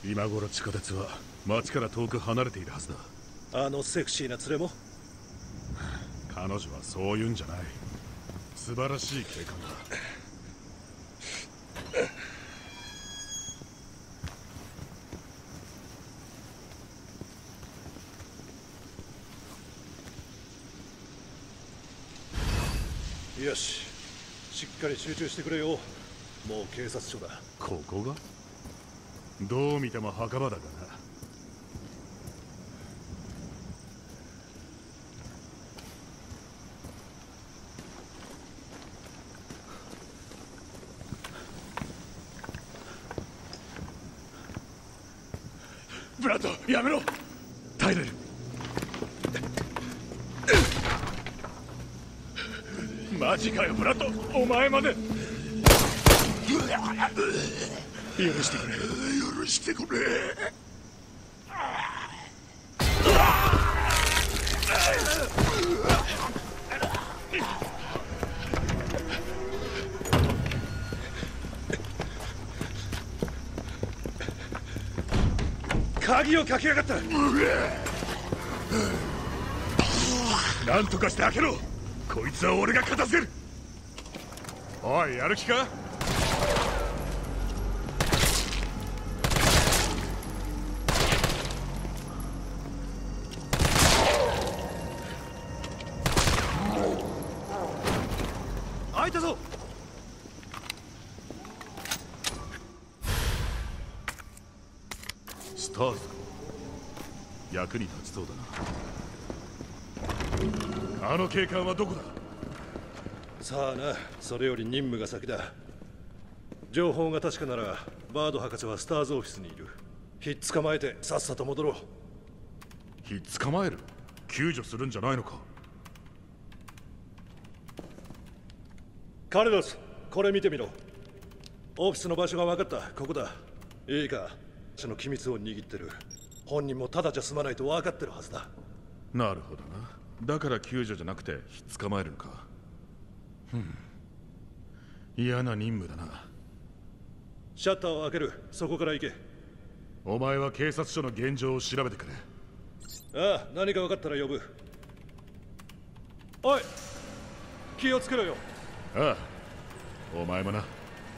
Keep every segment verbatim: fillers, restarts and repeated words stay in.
今頃地下鉄は町から遠く離れているはずだ。 あのセクシーな連れも。 彼女はそういうんじゃない。素晴らしい警官だ。 よし、しっかり集中してくれよ。もう警察署だ。 ここがどう見ても墓場だがな。ブラッド、やめろ。耐えれる。マジかよ、ブラッド、お前まで。許してくれ、許してくれ。 鍵をかけやがった。 なんとかして開けろ。こいつは俺が勝たせる。おい、やる気か。 開いたぞ。 スターズか。役に立ちそうだな。あの警官はどこだ。 さあな、それより任務が先だ。情報が確かならバード博士はスターズオフィスにいる。ひっ捕まえてさっさと戻ろう。 ひっ捕まえる。救助するんじゃないのか。 カルロス、これ見てみろ。オフィスの場所が分かった。ここだ。いいか、その機密を握ってる。本人もただじゃ済まないと分かってるはずだ。 なるほどな。だから救助じゃなくてひっ捕まえるのか。ふん、嫌な任務だな。 シャッターを開ける。そこから行け。 お前は警察署の現状を調べてくれ。 ああ、何か分かったら呼ぶ。おい、気をつけろよ。 ああ、お前もな。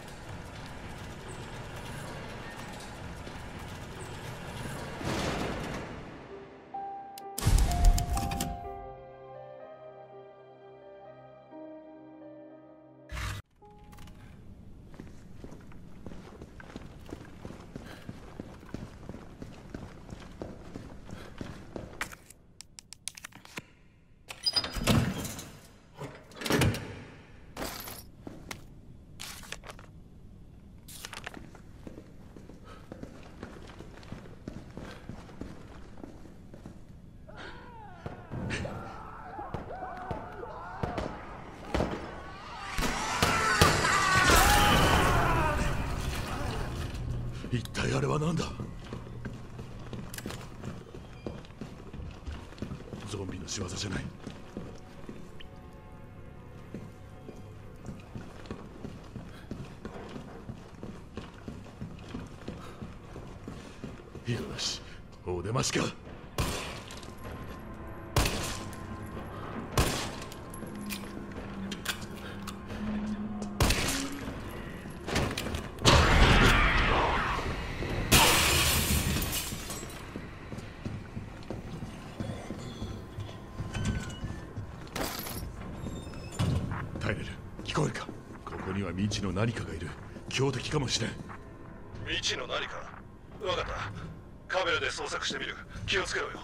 一体あれは何だ。ゾンビの仕業じゃない。よし、お出ましか。耐えれる。聞こえるか。ここには未知の何かがいる。強敵かもしれん。 未知の何か。分かった。カメラで捜索してみる。気をつけろよ。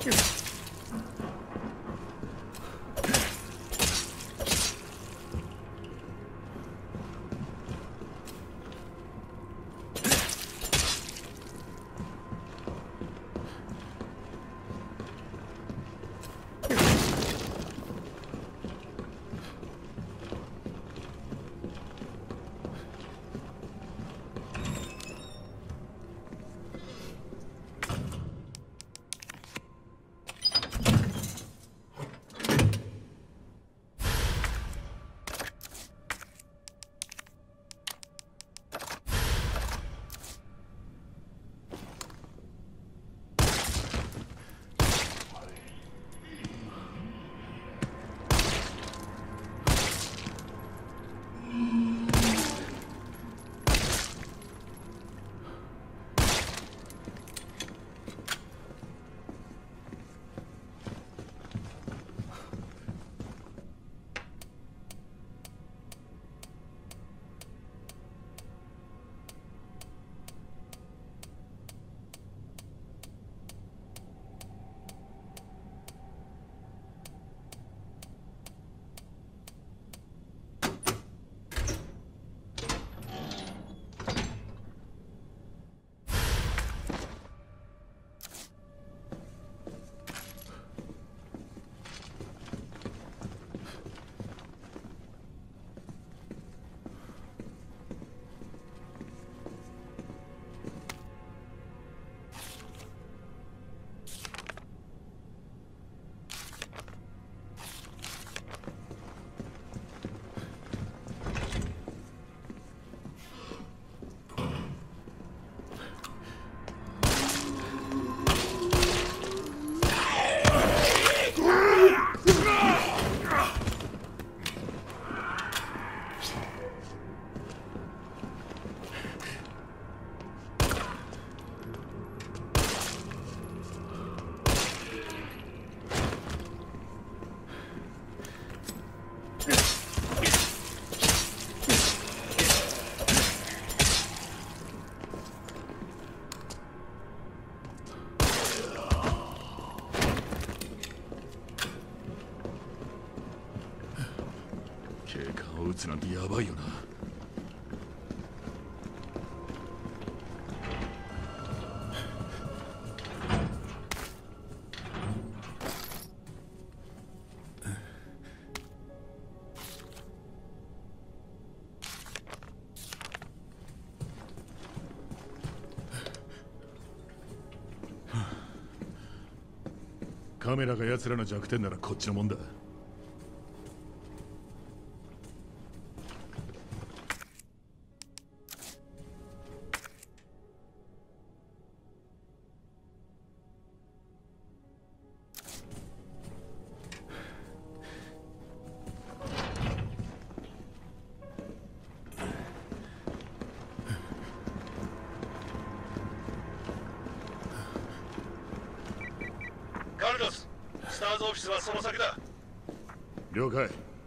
警官を撃つなんてヤバいよな。カメラが奴らの弱点ならこっちのもんだ。 カルロス、スターズオフィスはその先だ。 了解。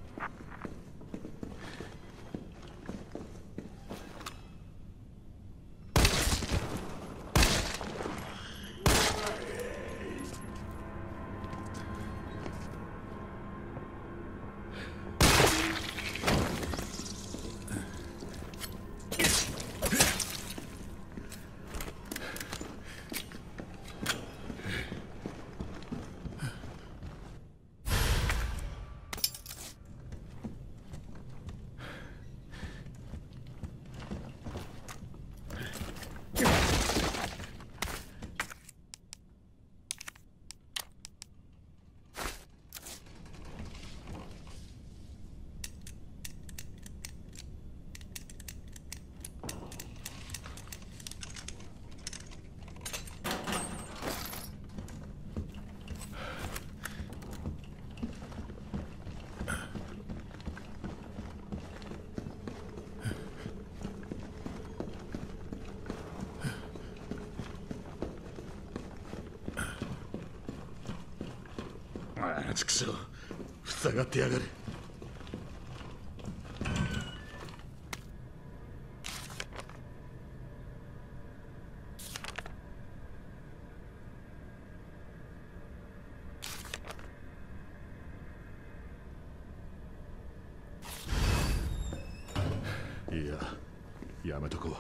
ああ、ちくしょう。塞がってやがる。 やめとこう。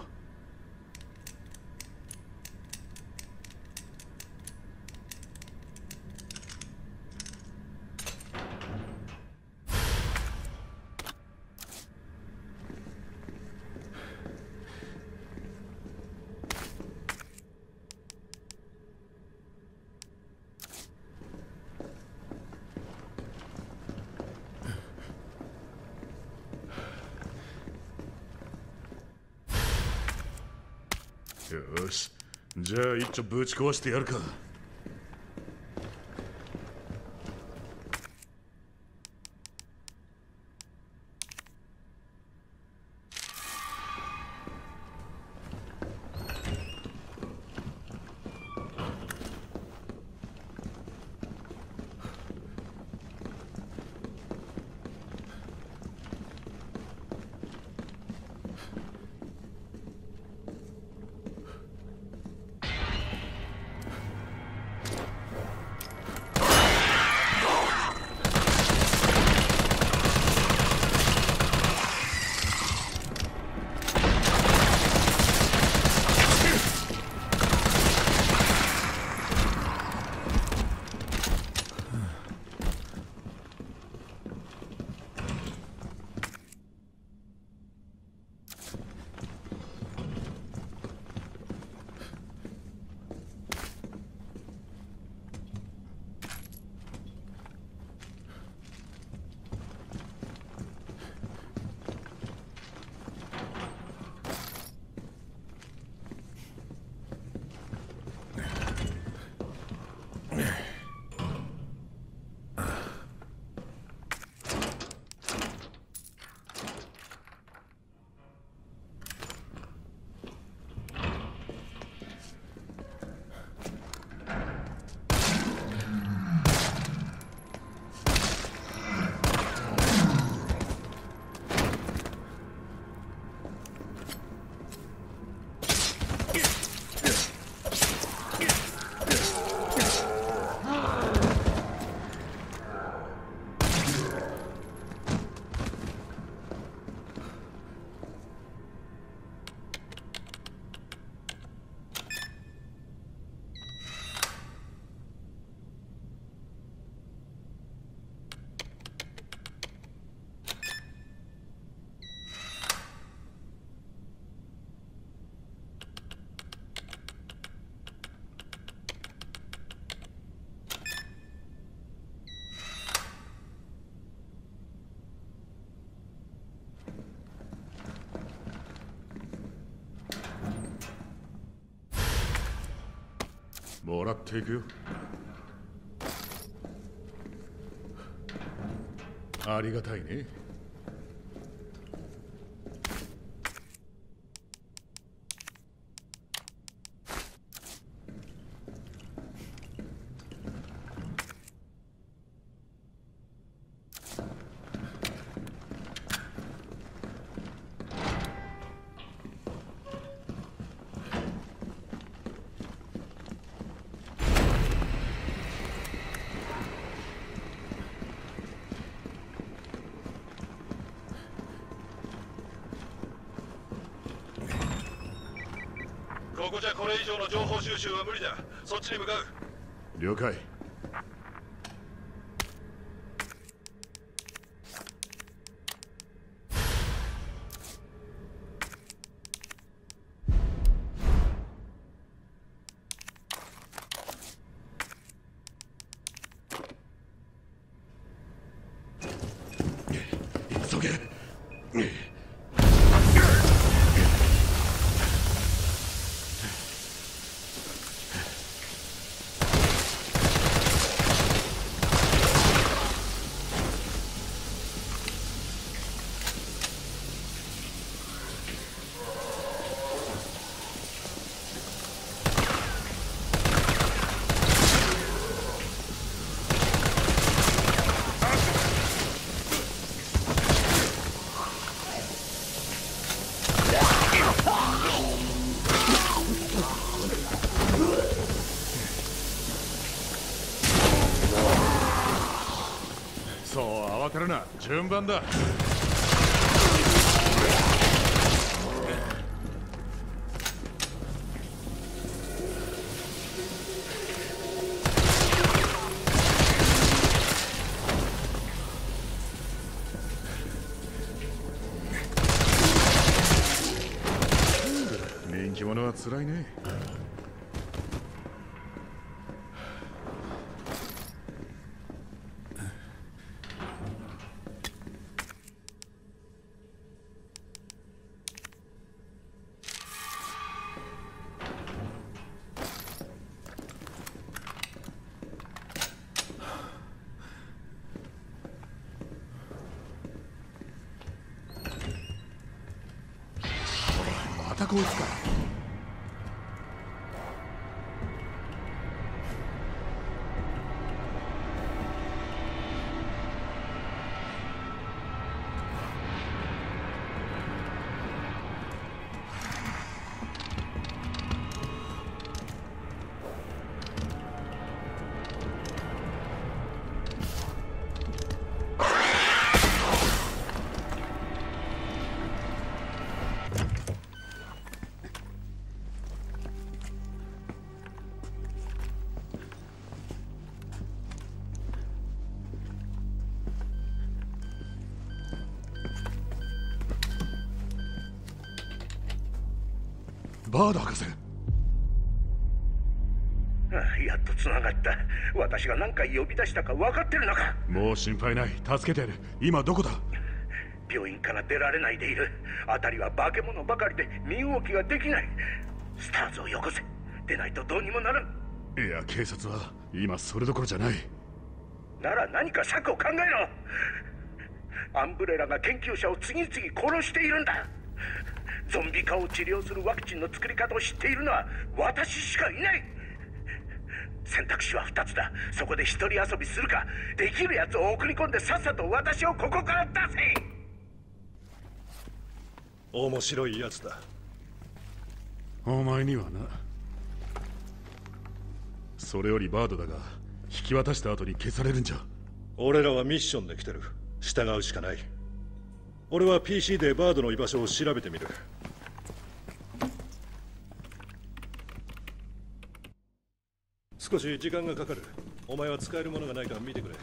よし、じゃあ一丁ぶち壊してやるか。もらっていくよ。ありがたいね。 ここじゃこれ以上の情報収集は無理だ。そっちに向かう。 了解。急げ。そう慌てるな、順番だ。 辛いね。またこいつか。バード博士。 ああ、やっとつながった。私が何回呼び出したか分かってるのか。 もう心配ない。助けてやる。今どこだ？ 病院から出られないでいる。辺りは化け物ばかりで身動きができない。スターズをよこせ。出ないとどうにもならん。 いや、警察は今それどころじゃない。 なら何か策を考えろ。アンブレラが研究者を次々殺しているんだ。ゾンビ化を治療するワクチンの作り方を知っているのは私しかいない。選択肢はふたつだ。そこで一人遊びするか、できるやつを送り込んでさっさと私をここから出せ。 面白いやつだ。 お前にはな。それよりバードだが、引き渡した後に消されるんじゃ。 俺らはミッションで来てる。従うしかない。俺は ピーシー でバードの居場所を調べてみる。少し時間がかかる。お前は使えるものがないか見てくれ。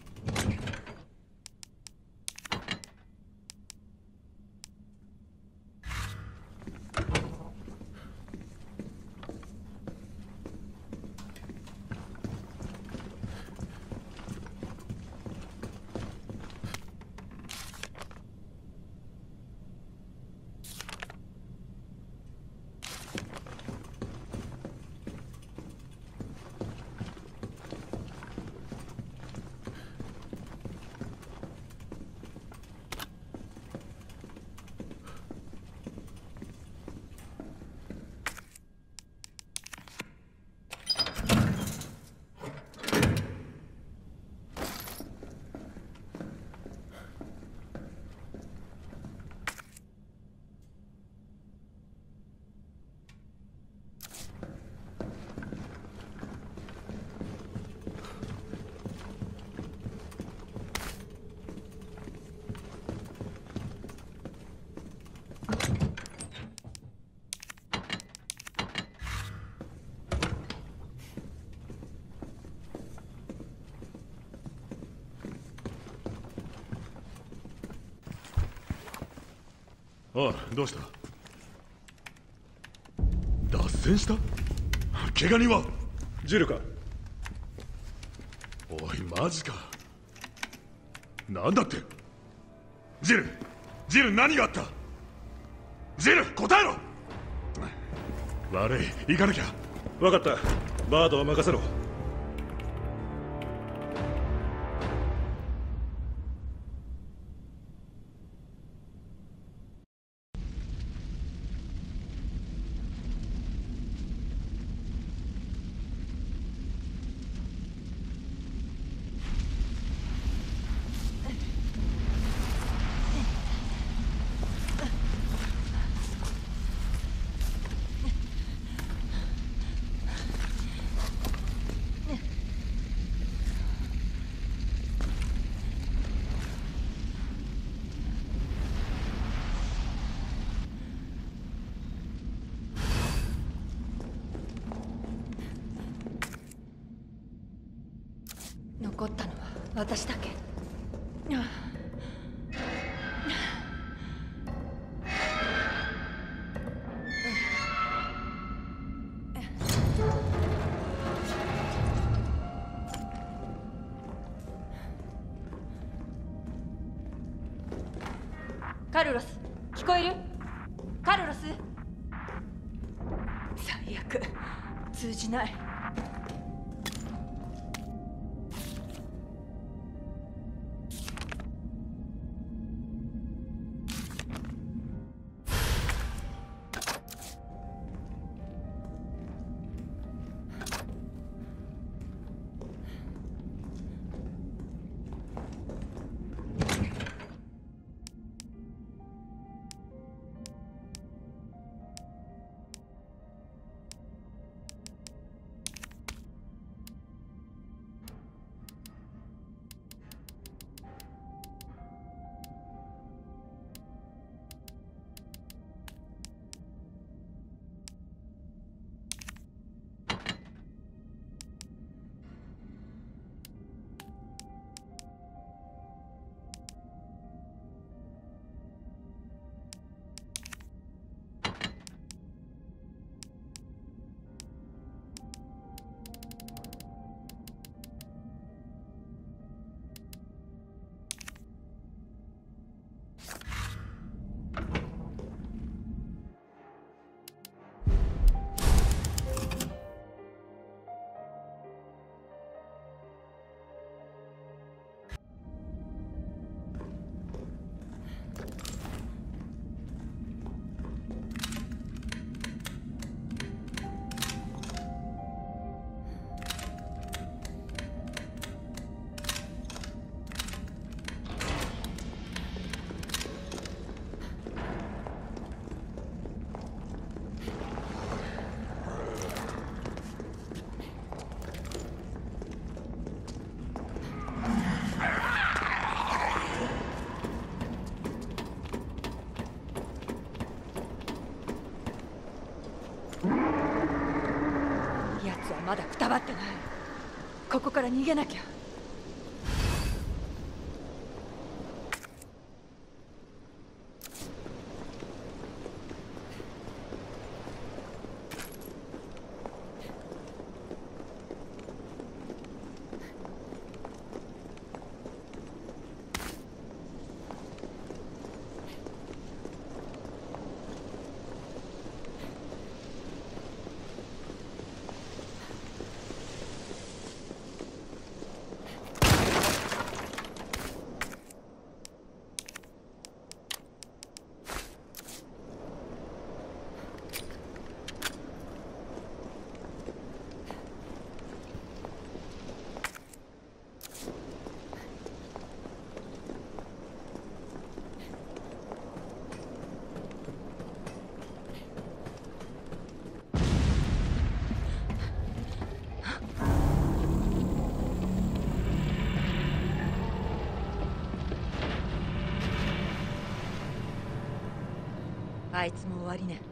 ああ、どうした？脱線した？怪我人は？ ジルか？ おい、マジか。なんだって？ジルジル、何があった？ジル、答えろ！悪い、行かなきゃ。 分かった。バードは任せろ。 残ったのは私だけ。 カルロス、聞こえる？カルロス。最悪、通じない。まだくたばってない。ここから逃げなきゃ。あいつも終わりね。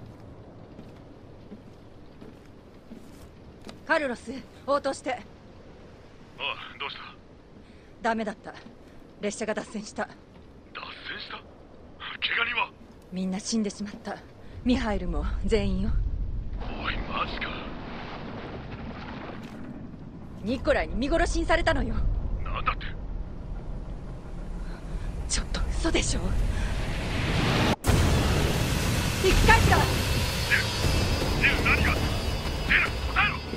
カルロス、応答して。 ああ、どうした？ ダメだった。列車が脱線した。 脱線した？怪我人は？ みんな死んでしまった。ミハイルも全員よ。 おい、マジか。 ニコライに見殺しにされたのよ。 なんだって？ ちょっと嘘でしょ。引き返した。 ジル、ジル、何が？ジル、答えろ。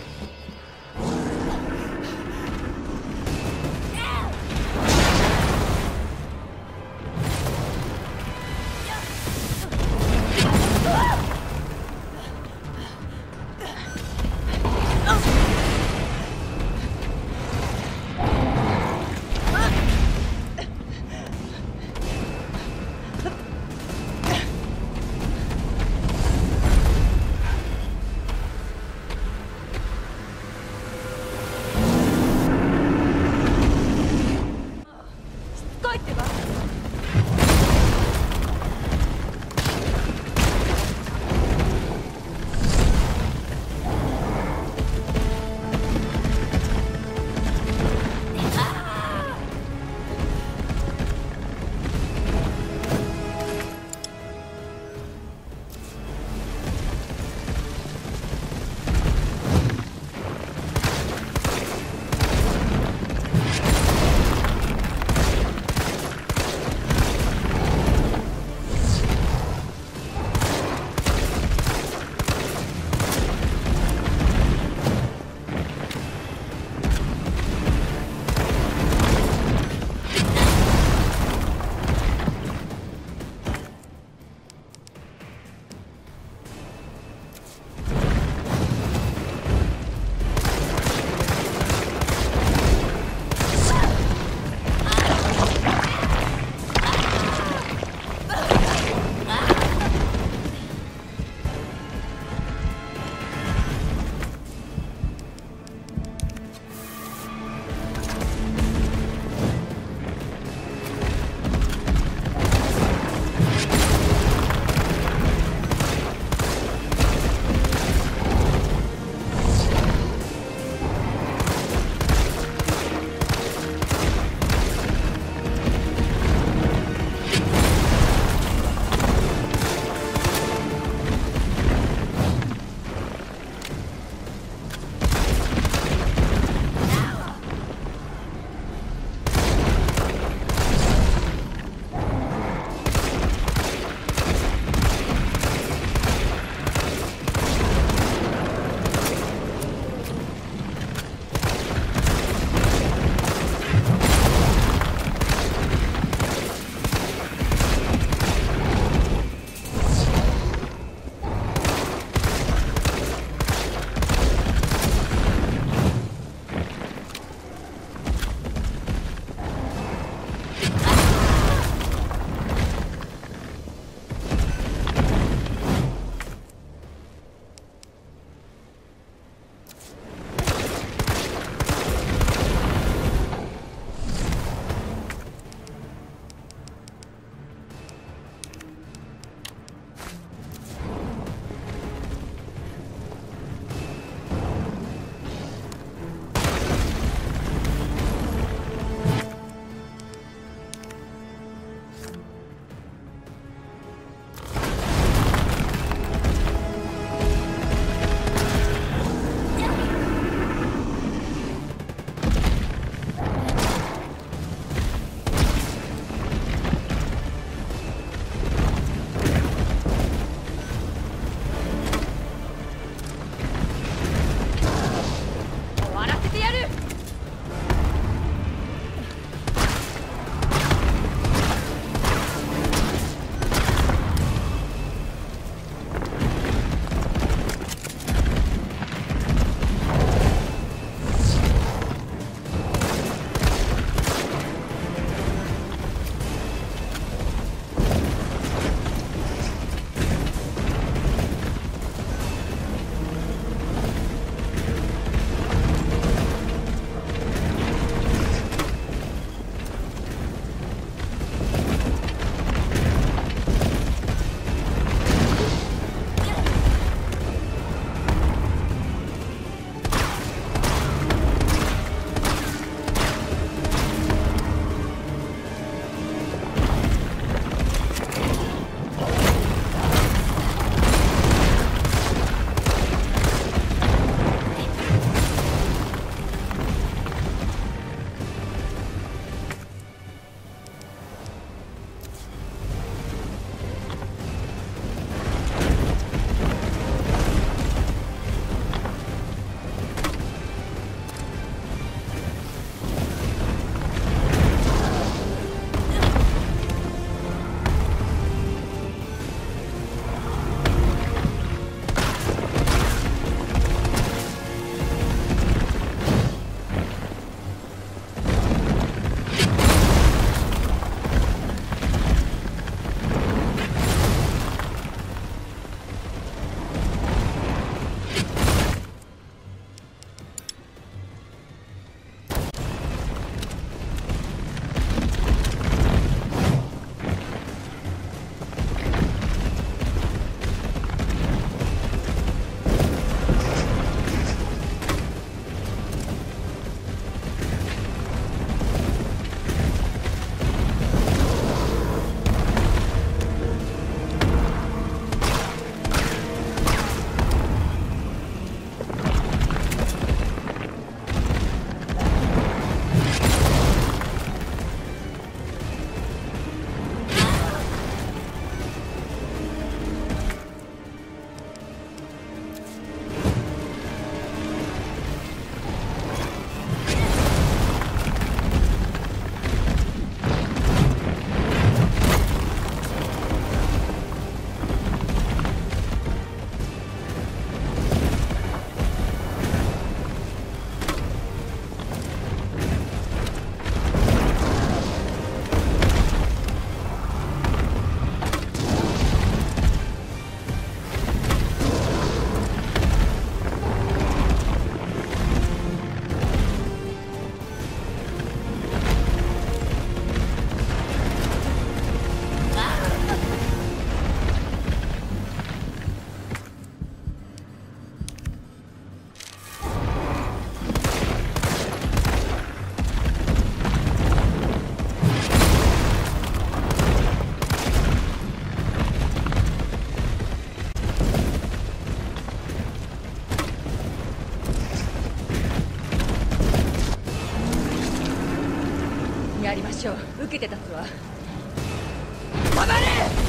やりましょう。受けて立つわ。止まれ！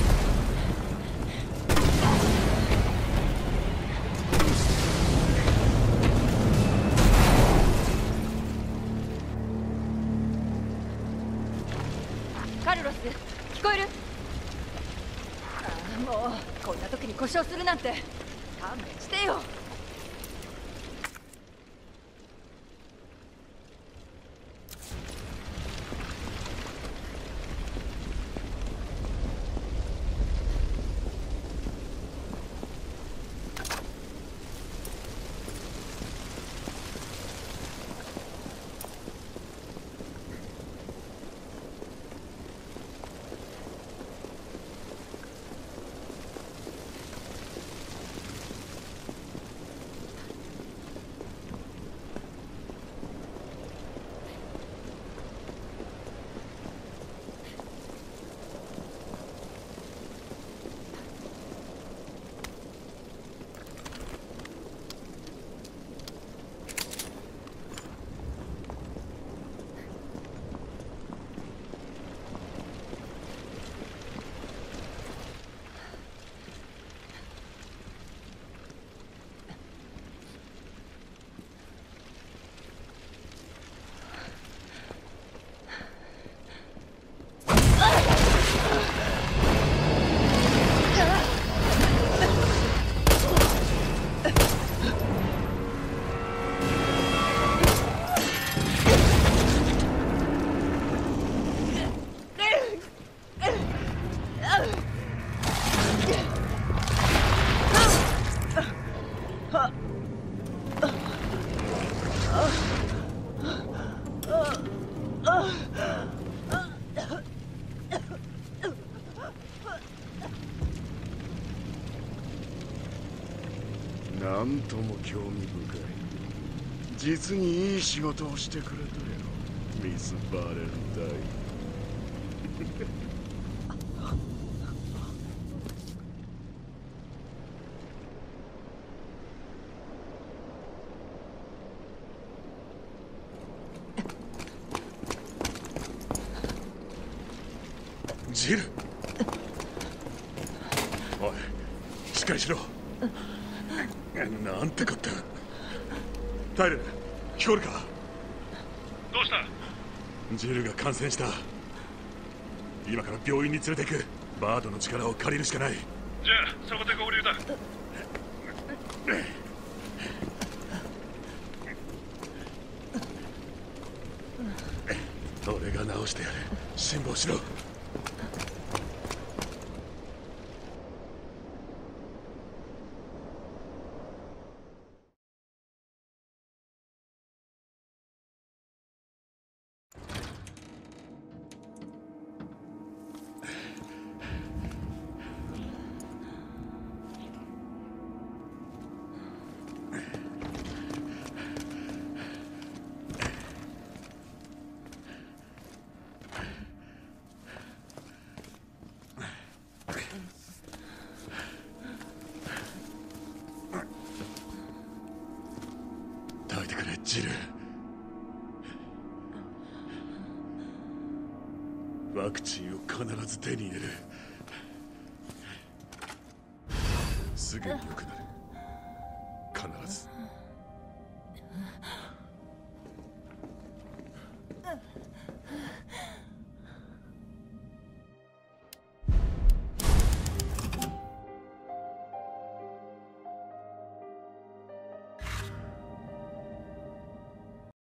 カルロス、聞こえる？ああ、もうこんな時に故障するなんて勘弁してよ。 なんとも興味深い。実にいい仕事をしてくれたよ、ミス・バレンタイン。ジル、おい、しっかりしろ。なんてこった。タイル、聞こえるか？ どうした？ ジルが感染した。今から病院に連れて行く。バードの力を借りるしかない。 じゃあそこで合流だ。 俺が治してやる。辛抱しろ。耐えてくれ、ジル。ワクチンを必ず手に入れる。すぐに良くなる。必ず。